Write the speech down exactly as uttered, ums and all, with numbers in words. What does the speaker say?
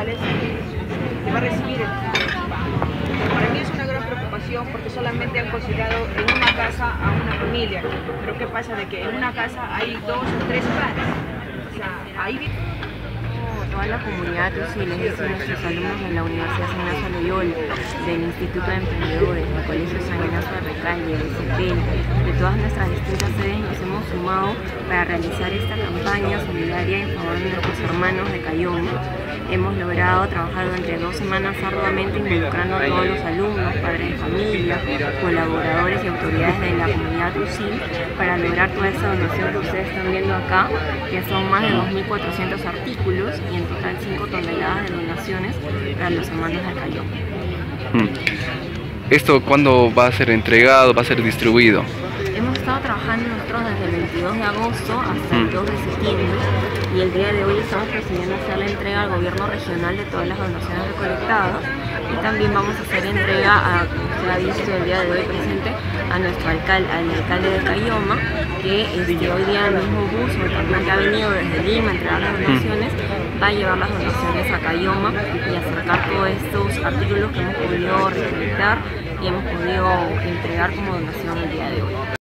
locales que va a recibir el Para mí es una gran preocupación porque solamente han considerado en una casa a una familia, pero ¿qué pasa? De que en una casa hay dos o tres padres, o sea, ahí toda la comunidad de Usiles, nuestros alumnos de la Universidad San Ignacio de Loyola, del Instituto de Emprendedores, del Colegio San Ignacio de Recalle, del CEPEL, de todas nuestras distintas sedes nos hemos sumado para realizar esta campaña solidaria en favor de nuestros hermanos de Cayoma. Hemos logrado trabajar durante dos semanas arduamente involucrando a todos los alumnos, padres de familia, colaboradores y autoridades de la comunidad Usil para lograr toda esa donación que ustedes están viendo acá, que son más de dos mil cuatrocientos artículos y en total cinco toneladas de donaciones para los hermanos de Cayoma. ¿Esto cuándo va a ser entregado, va a ser distribuido? Hemos estado trabajando nosotros desde el veintidós de agosto hasta el dos de septiembre y el día de hoy estamos procediendo a hacer la entrega al gobierno regional de todas las donaciones recolectadas y también vamos a hacer entrega, a, se ha visto el día de hoy presente, a nuestro alcalde, al alcalde de Cayoma, que este, hoy día el mismo bus o el camión que ha venido desde Lima a entregar las donaciones va a llevar las donaciones a Cayoma y acercar todos estos artículos que hemos podido recolectar y hemos podido entregar como donación el día de hoy.